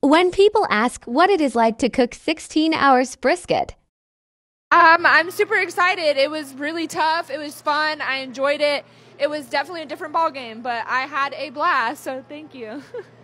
When people ask what it is like to cook 16 hours brisket, I'm super excited. It was really tough. It was fun. I enjoyed it. It was definitely a different ball game, but I had a blast, so thank you.